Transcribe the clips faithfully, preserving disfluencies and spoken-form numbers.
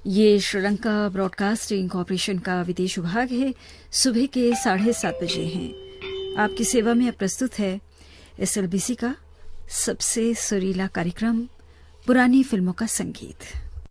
ये Sri Lanka broadcasting corporation का विदेश विभाग है। सुबह के साढ़े सात बजे हैं। आपकी सेवा में अब प्रस्तुत है एसएलबीसी का सबसे सुरीला कार्यक्रम पुरानी फिल्मों का संगीत।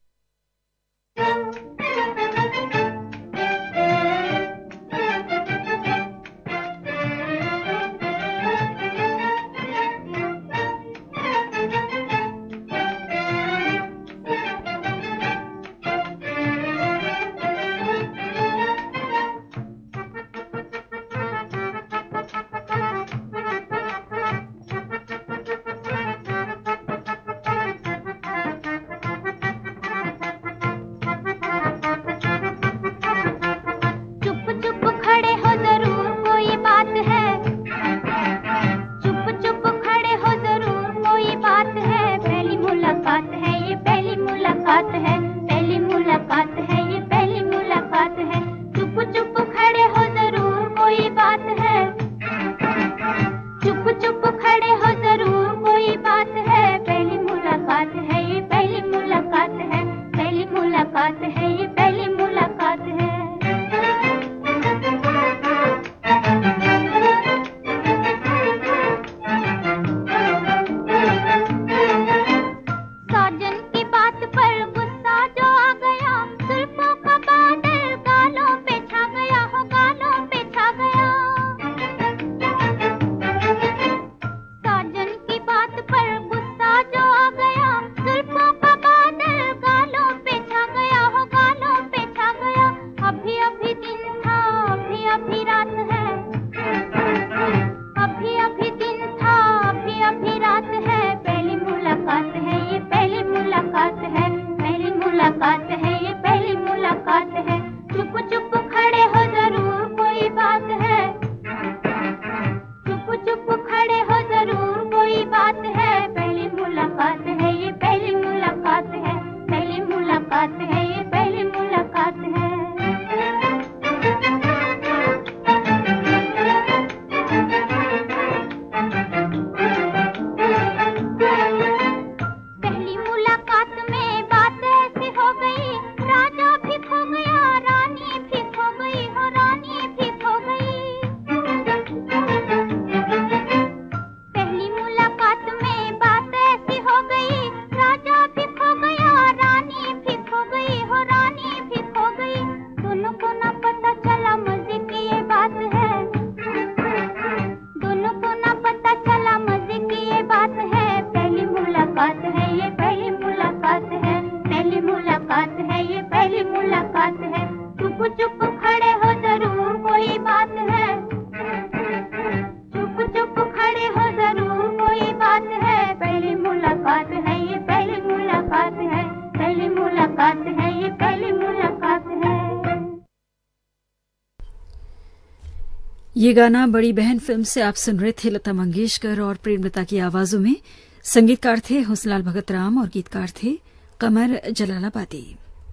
ये गाना बड़ी बहन फिल्म से आप सुन रहे थे। लता मंगेशकर और प्रेमलता की आवाजों में। संगीतकार थे हुस्नलाल भगत राम और गीतकार थे कमर जलालाबादी।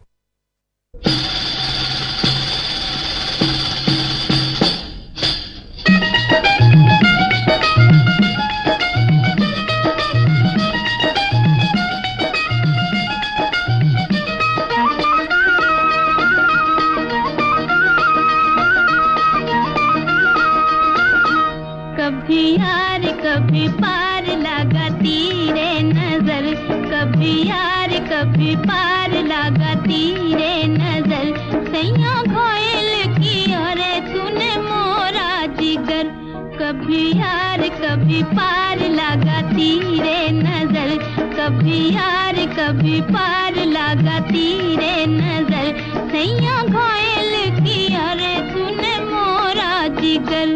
कभी यार कभी पार लगाती रे नजर, कभी यार कभी पार लगाती रे नजर। सैया घायल की अरे तूने मोरा जिगर, कभी यार कभी पार लगाती रे नजर, कभी यार कभी पार लगाती रे नजर। सैया घायल की अरे तूने मोरा जिगर।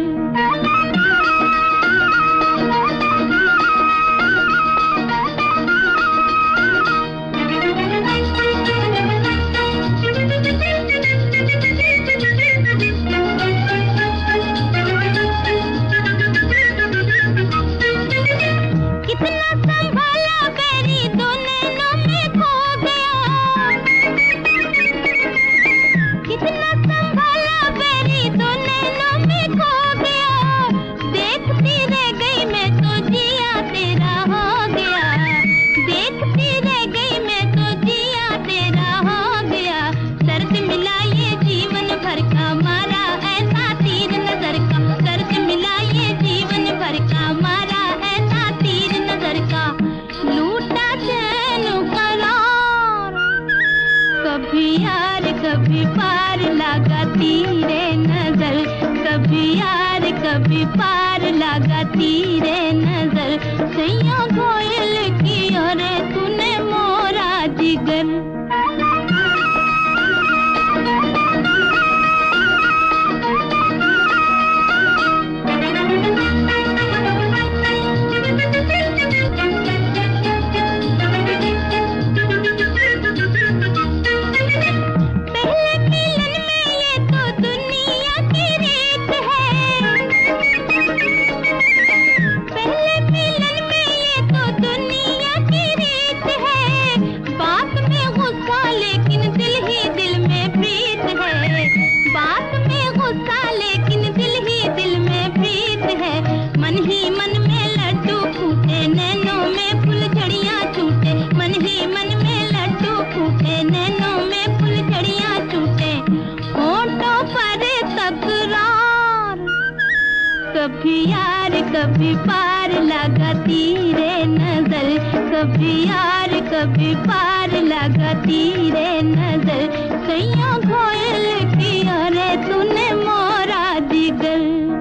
कितना संभाला मेरी दो नैनों में खो गया। कभी यार कभी पार लगाती रे नजर, कभी यार कभी पार लगाती रे नजर। सैया कोयल की और तूने मोरा जिगर। कभी यार कभी पार लगाती रे नजर, कभी यार कभी पार लगाती रे नजर। सैया कोयल की अरे तूने मोरा जिगर।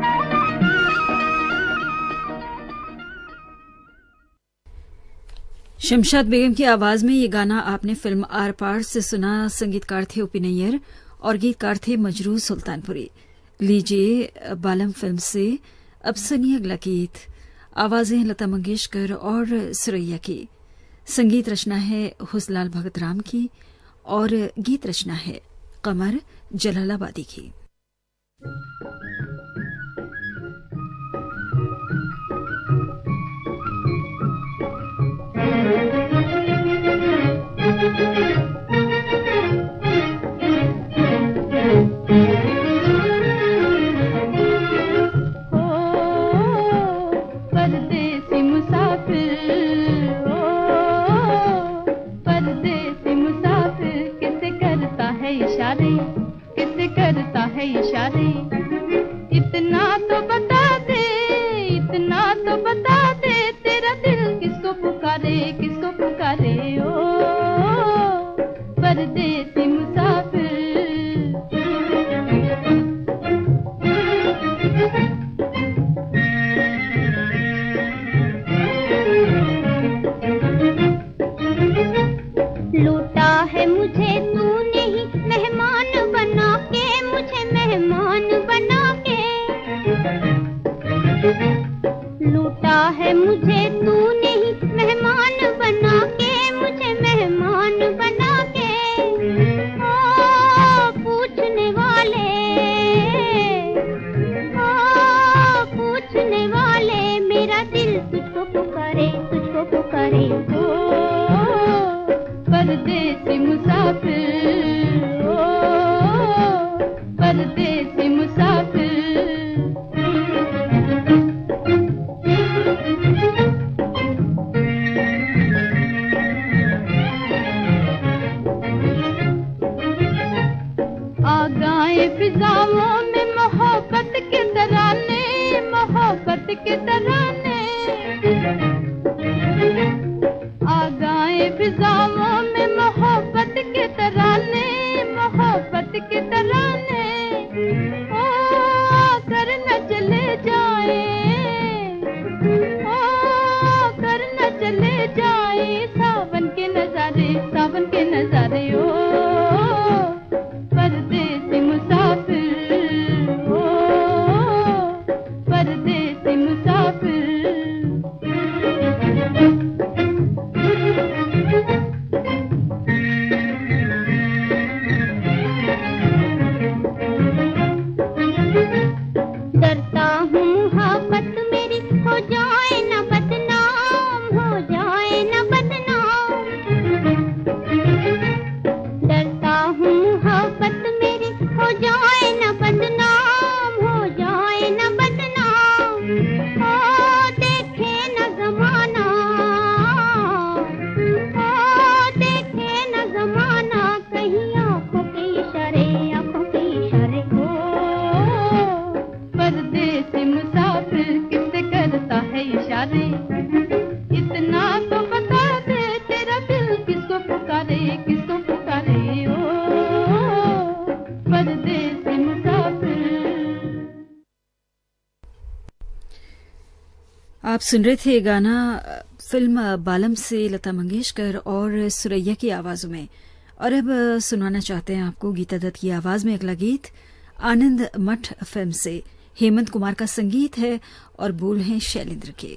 शमशाद बेगम की आवाज में ये गाना आपने फिल्म आर पार से सुना। संगीतकार थे ओपी नैयर और गीतकार थे मजरू सुल्तानपुरी। लीजिए बालम फिल्म से अब सुनिए अगला गीत। आवाजें लता मंगेशकर और सुरैया की, संगीत रचना है हुसलाल भगत राम की और गीत रचना है कमर जलालाबादी की। किसे करता है इशारे, इतना तो बता दे, इतना तो बता दे, तेरा दिल किसको पुकारे, किसको पुकारे। ओ परदेसी मुसाफिर। लूटा है मुझे तूने ही मेहमान बना के, मुझे मेहमान बना के। लूटा है मुझे तूने ही मेहमान बना के, मुझे मेहमान बना के। ओ पूछने वाले, ओ पूछने वाले, मेरा दिल तुझको पुकारे, तुझको पुकारे। ओ परदेसी मुसाफिर, ओ परदेसी मुसाफिर। आ गए फिजाओं में मोहब्बत के तराने, मोहब्बत के तराने। आ गए फिजाओं में मोहब्बत के तराने, मोहब्बत के तराने। ओ कर न चले जाए, ओ कर न चले जाए, सावन के नजारे, सावन के नजारे। ओ परदेसी मुसाफिर, ओ परदेसी मुसाफिर। डरता हूँ मोहब्बत मेरी हो जाए न बदनाम, हो जाए न बदनाम। आप सुन रहे थे ये गाना फिल्म बालम से लता मंगेशकर और सुरैया की आवाजों में। और अब सुनाना चाहते हैं आपको गीता दत्त की आवाज में अगला गीत आनंद मठ फिल्म से। हेमंत कुमार का संगीत है और बोल हैं शैलेंद्र के।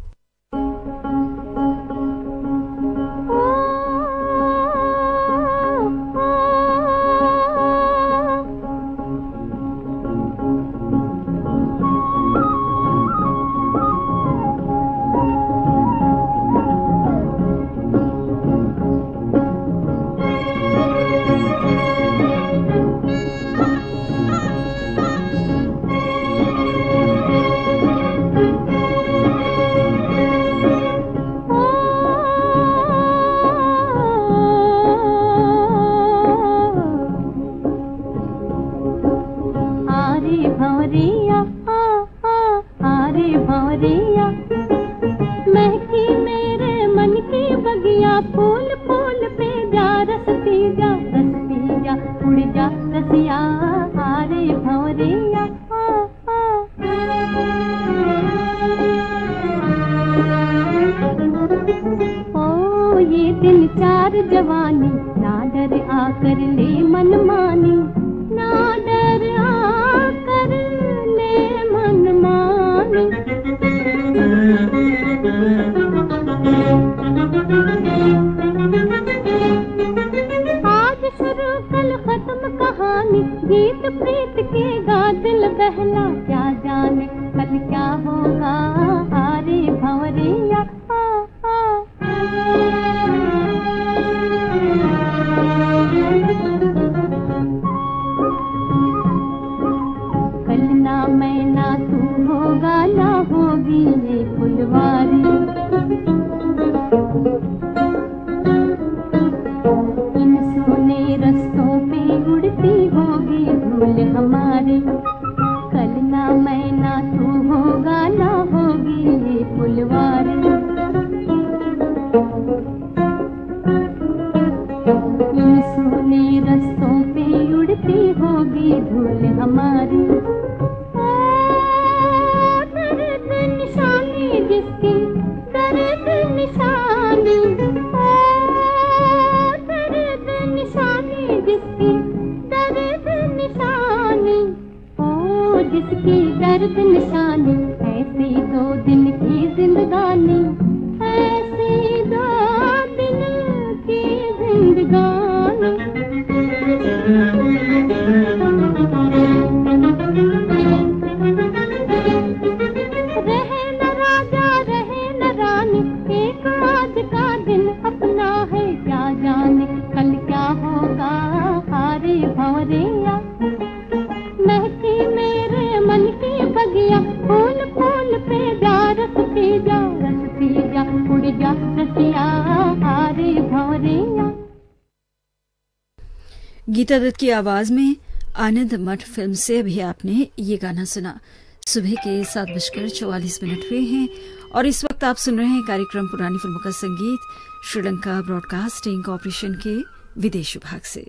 गीता दत्त की आवाज में आनंद मठ फिल्म से अभी आपने ये गाना सुना। सुबह के सात बजकर चौवालीस मिनट हुए हैं और इस वक्त आप सुन रहे हैं कार्यक्रम पुरानी फिल्मों का संगीत श्रीलंका ब्रॉडकास्टिंग कॉरपोरेशन के विदेश विभाग से।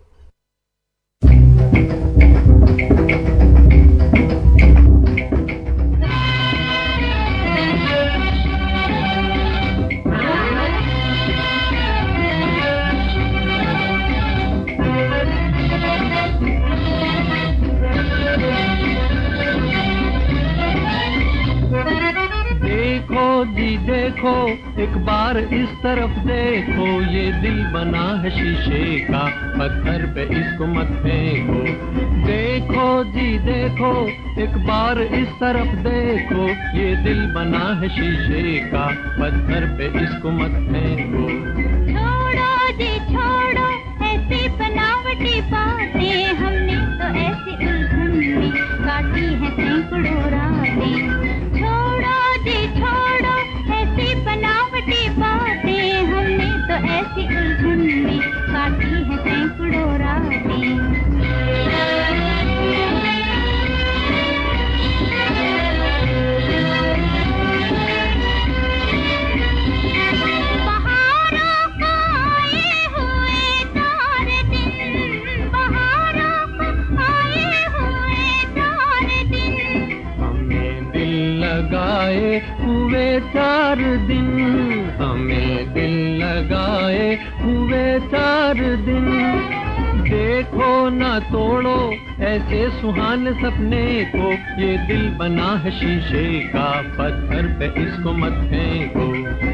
जी देखो एक बार इस तरफ देखो, ये दिल बना है शीशे का, पत्थर पे इसको मत फेंको। देखो जी देखो एक बार इस तरफ देखो, ये दिल बना है शीशे का, पत्थर पे इसको मत फेंको। छोड़ो जी छोड़ो ऐसी बनावटी बातें, हमने तो ऐसी उलझन में काटी है सैकड़ों रातें। छोड़ो जी छोड़ो ऐसी बनावटी बातें, हमने तो ऐसी उलझन में काटी है सैकड़ों रातें। बहारों को आए हुए तारे दिन हुए चार दिन, हमें दिल लगाए हुए चार दिन। देखो ना तोड़ो ऐसे सुहाने सपने को, ये दिल बना है शीशे का, पत्थर पे इसको मत फेंको।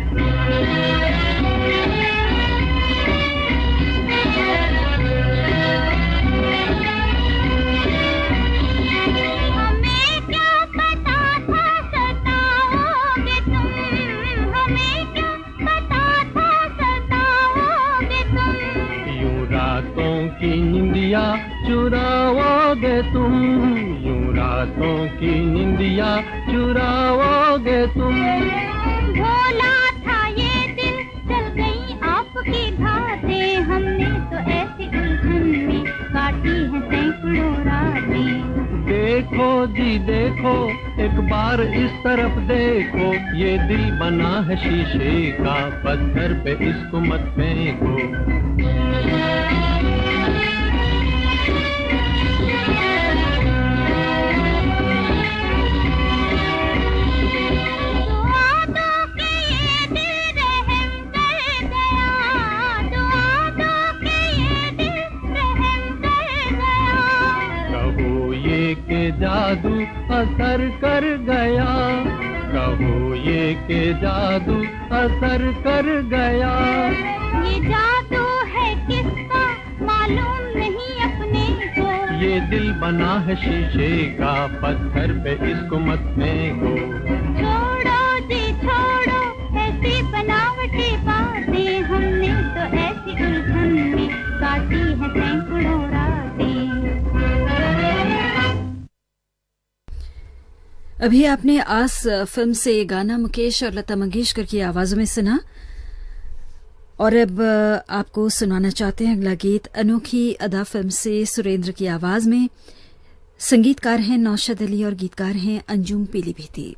की निंदिया चुराओगे तुम, यूं रातों की निंदिया चुराओगे तुम। भोला था ये दिल, चल गई आपकी घाटें, हमने तो ऐसी उलझन में काटी है सैकड़ों रातें। देखो जी देखो, एक बार इस तरफ देखो, ये दिल बना है शीशे का, पत्थर पे इसको मत फेंको। जादू असर कर गया, कहो ये के जादू असर कर गया। ये जादू है किसका मालूम नहीं अपने को, ये दिल बना है शीशे का, पत्थर पे इसको मत फेंको। छोड़ो जी छोड़ो ऐसी बनावटी बातें, हमने तो ऐसी उलझन में काटी है सैकड़ों रातें। अभी आपने आस फिल्म से गाना मुकेश और लता मंगेशकर की आवाजों में सुना, और अब आपको सुनाना चाहते हैं अगला गीत अनोखी अदा फिल्म से सुरेंद्र की आवाज में। संगीतकार हैं नौशाद अली और गीतकार हैं अंजुम पीलीभीती।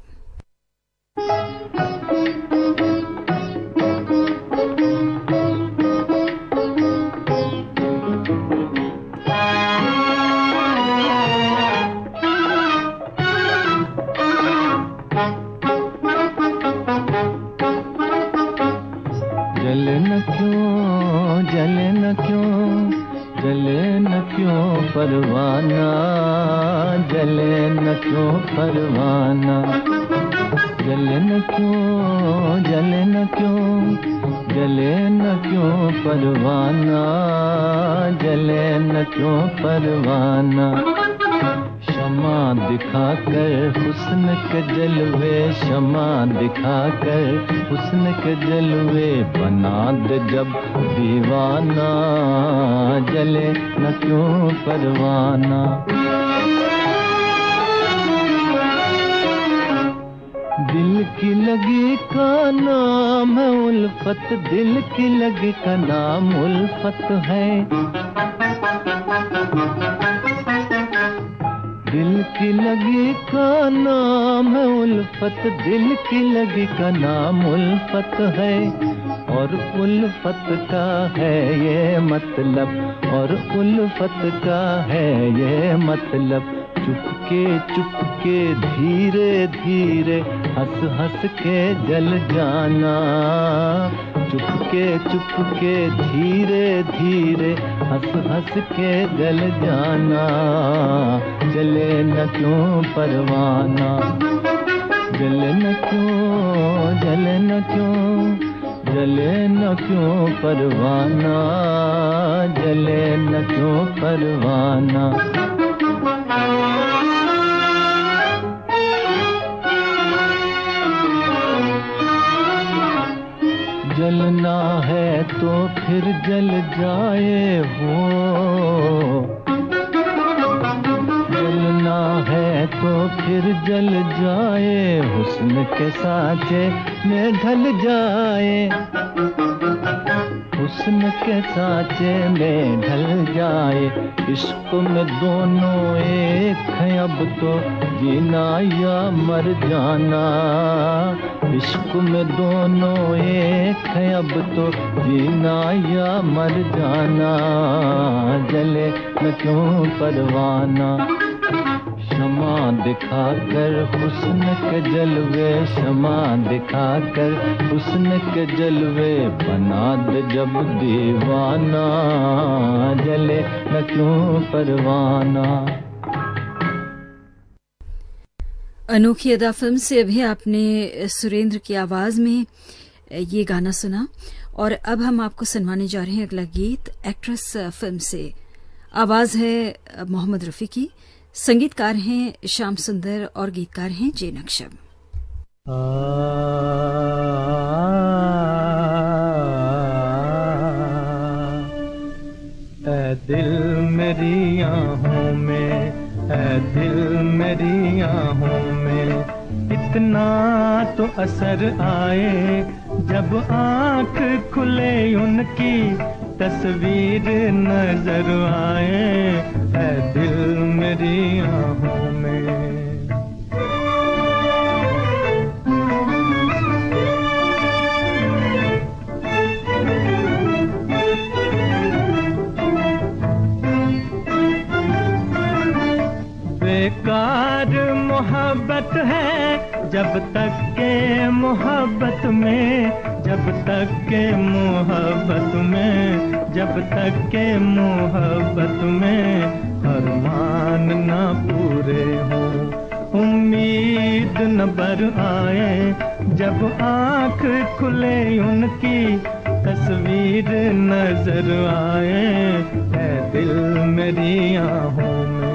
जले न क्यों जले न क्यों जले न क्यों परवाना, जले न क्यों परवाना। जले न क्यों जले न क्यों जले न क्यों परवाना, जले न क्यों परवाना। शमा दिखाकर हुस्न के जलवे, शमा दिखाकर हुस्न के जलवे, बना दे जब दीवाना, जले न क्यों परवाना। दिल की लगी का नाम है उल्फत, दिल की लगी का नाम उल्फत है। दिल की लगी का नाम है उल्फत, दिल की लगी का नाम उल्फत है। और उल्फत का है ये मतलब, और उल्फत का है ये मतलब। चुपके चुपके धीरे धीरे हंस हंस के जल जाना, चुपके चुपके धीरे धीरे हंस हंस के जल जाना। जले न क्यों परवाना, जले न क्यों जले न क्यों जले न क्यों परवाना, जले न क्यों परवाना। जलना है तो फिर जल जाए हो, जलना है तो फिर जल जाए, हुस्न के सांचे में ढल जाए, हुस्न के सांचे में ढल जाए। इश्क में दोनों एक हैं अब तो, जीना या मर जाना। इश्क में दोनों एक हैं अब तो, जीना या मर जाना। जले न क्यों परवाना, शमा दिखाकर हुस्न के जलवे, शमा दिखाकर हुस्न के जलवे, बना दे जब दीवाना, जले न क्यों परवाना। अनोखी अदा फिल्म से अभी आपने सुरेंद्र की आवाज में ये गाना सुना और अब हम आपको सुनवाने जा रहे हैं अगला गीत एक्ट्रेस फिल्म से। आवाज है मोहम्मद रफी की, संगीतकार हैं श्याम सुंदर और गीतकार हैं जे नक्शब। ऐ दिल मेरी आहों में, ऐ दिल मेरी आहों में, इतना तो असर आए जब आँख खुले उनकी तस्वीर नजर आए। ऐ दिल मेरी आहों में, बेकार मोहब्बत है जब तक के मोहब्बत में, जब तक के मोहब्बत में, जब तक के मोहब्बत में अरमान न पूरे हों, उम्मीद न बर आए जब आँख खुले उनकी तस्वीर नजर आए। ऐ दिल मेरी आहों में,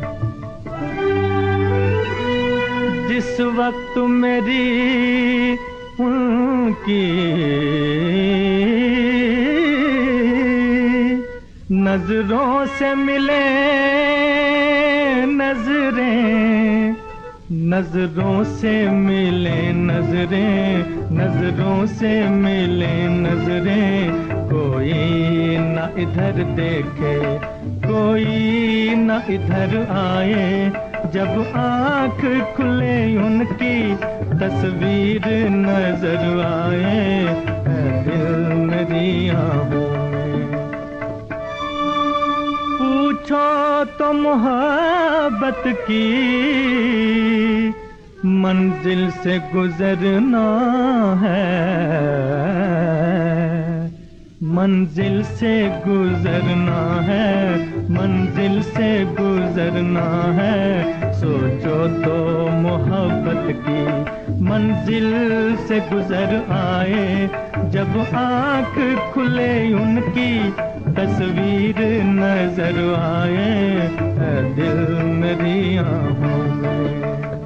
जिस वक्त मेरी उनकी नजरों से मिले नजरें, नजरों से मिले नजरें, नजरों से मिले नजरें, कोई न इधर देखे कोई न इधर आए जब आँख खुले उनकी तस्वीर नजर आए। ऐ दिल मेरी आहों में, पूछो तो मोहब्बत की मंजिल से गुजरना है, मंजिल से गुजरना है, मंजिल से गुजरना है। सोचो तो मोहब्बत की मंजिल से गुजर आए जब आँख खुले उनकी तस्वीर नजर आए। ऐ दिल मेरी आहों में,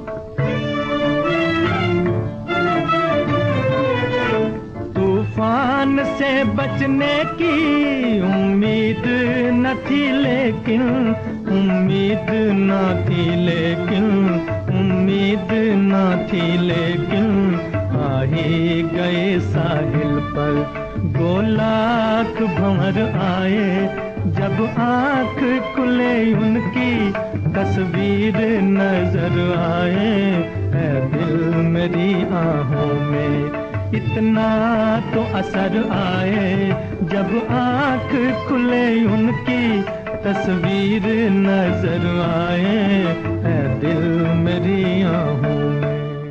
तूफान से बचने की उम्मीद न थी लेकिन, उम्मीद न थी लेकिन, उम्मीद न थी लेकिन, आ ही गए साहिल पर गोलाख भंवर आए जब आँख खुले उनकी तस्वीर नजर आए। ऐ दिल मेरी आहों में, इतना तो असर आए जब आँख खुले उनकी तस्वीर नजर आए। ऐ दिल मेरी आहों में,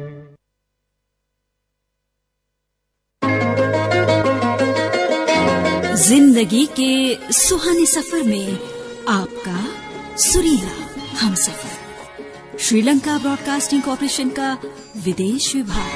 जिंदगी के सुहाने सफर में आपका सुरीला हमसफर, श्रीलंका ब्रॉडकास्टिंग कॉर्पोरेशन का विदेश विभाग।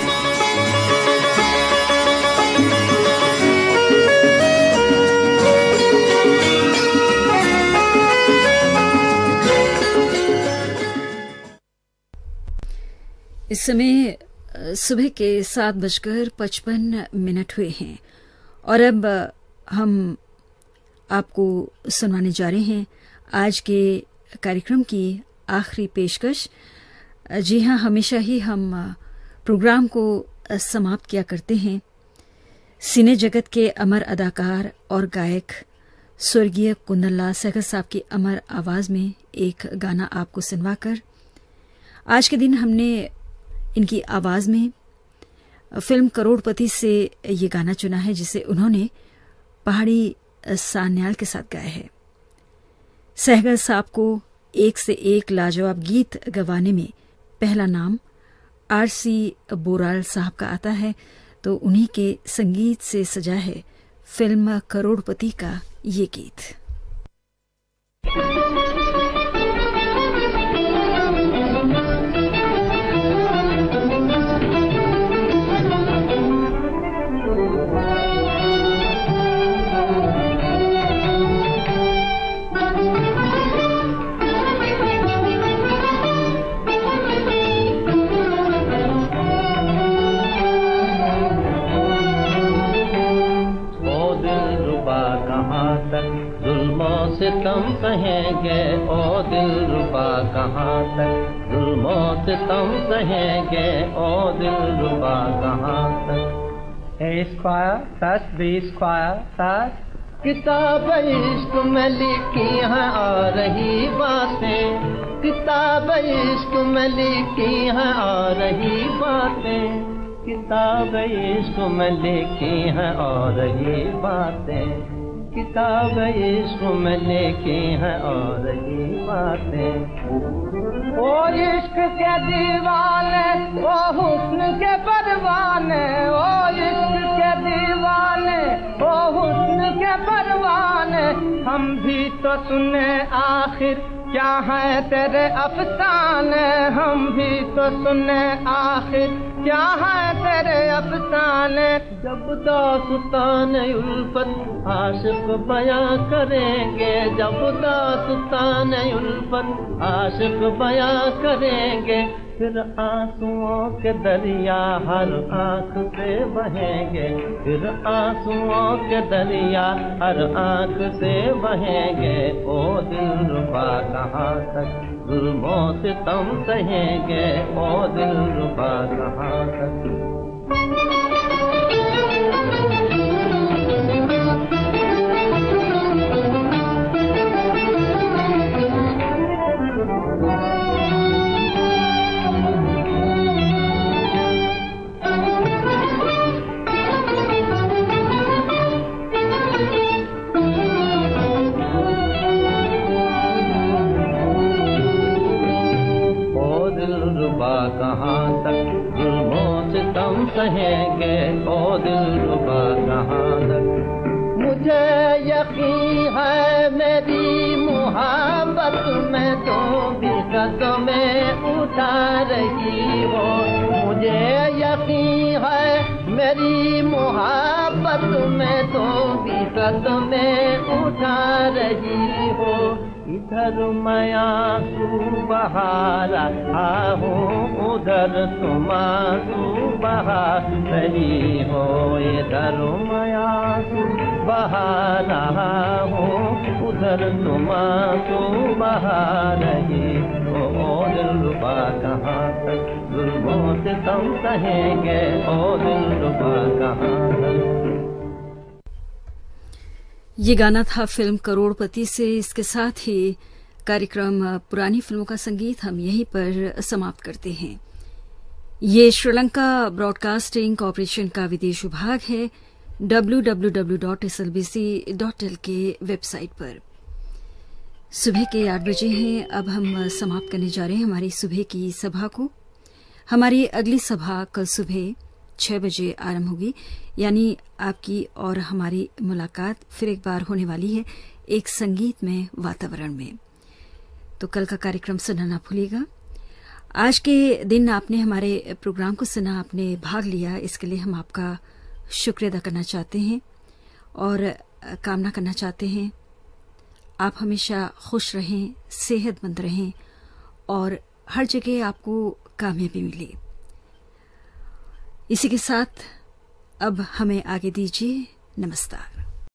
इस समय सुबह के सात बजकर पचपन मिनट हुए हैं और अब हम आपको सुनाने जा रहे हैं आज के कार्यक्रम की आखिरी पेशकश। जी हाँ, हमेशा ही हम प्रोग्राम को समाप्त किया करते हैं सिने जगत के अमर अदाकार और गायक स्वर्गीय कुंदनलाल सहगल साहब की अमर आवाज में एक गाना आपको सुनवाकर। आज के दिन हमने इनकी आवाज में फिल्म करोड़पति से ये गाना चुना है जिसे उन्होंने पहाड़ी सान्याल के साथ गाया है। सहगल साहब को एक से एक लाजवाब गीत गवाने में पहला नाम आर सी बोराल साहब का आता है, तो उन्हीं के संगीत से सजा है फिल्म करोड़पति का ये गीत। सितम सहेंगे ओ दिलरुबा कहाँ तक, जुल्मों सितम सहेंगे ओ दिलरुबा कहाँ तक। A square plus B square plus किताब इश्क में लिखी हैं आ रही बातें, किताब इश्क में लिखी हैं आ रही बातें, किताब इश्क में लिखी हैं आ रही बातें, किताब इश्क में लिखी हैं और रही बातें। ओ इश्क के दीवाने, ओ हुस्न के परवाने, ओ इश्क के दीवाने, ओ हुस्न के परवाने, हम भी तो सुने आखिर क्या है तेरे अफसाने, हम भी तो सुने आखिर क्या है तेरे अफसाने। जब दास्तान उल्फत आशिक बयां करेंगे, जब दास्तान उल्फत आशिक बयां करेंगे, फिर आंसुओं के दरिया हर आंख से बहेंगे, फिर आंसुओं के दरिया हर आंख से बहेंगे। ओ दिलरुबा कहाँ तक जुल्मों से तुम सहेंगे, ओ दिलरुबा कहाँ तक। कहाँ तक जुल्मों से तुम सहेंगे, ओ दिलरुबा कहाँ तक। मुझे यकीन है मेरी मुहब्बत में तो भी कदमें उठा रही हो, मुझे यकीन है मेरी मुहब्बत में तो भी कदमें उठा रही हो। इधर मैं आंसू बहा रहा हूँ, उधर तुम आंसू बहा रही हो, इधर मैं आंसू बहा रहा हूँ, उधर तुम आंसू बहा रही हो। ओ दिलरुबा कहाँ तक जुल्मों से तुम सहेंगे, ओ दिलरुबा कहाँ तक। ये गाना था फिल्म करोड़पति से। इसके साथ ही कार्यक्रम पुरानी फिल्मों का संगीत हम यहीं पर समाप्त करते हैं। ये श्रीलंका ब्रॉडकास्टिंग कॉरपोरेशन का विदेश विभाग है, W W W dot S L B C dot L K website पर। सुबह के आठ बजे हैं, अब हम समाप्त करने जा रहे हैं हमारी सुबह की सभा को। हमारी अगली सभा कल सुबह छह बजे आरंभ होगी, यानी आपकी और हमारी मुलाकात फिर एक बार होने वाली है एक संगीतमय वातावरण में। तो कल का कार्यक्रम सुनना ना भूलिएगा। आज के दिन आपने हमारे प्रोग्राम को सुना, आपने भाग लिया, इसके लिए हम आपका शुक्रिया अदा करना चाहते हैं और कामना करना चाहते हैं आप हमेशा खुश रहें, सेहतमंद रहें और हर जगह आपको कामयाबी मिले। इसी के साथ अब हमें आगे दीजिए। नमस्कार।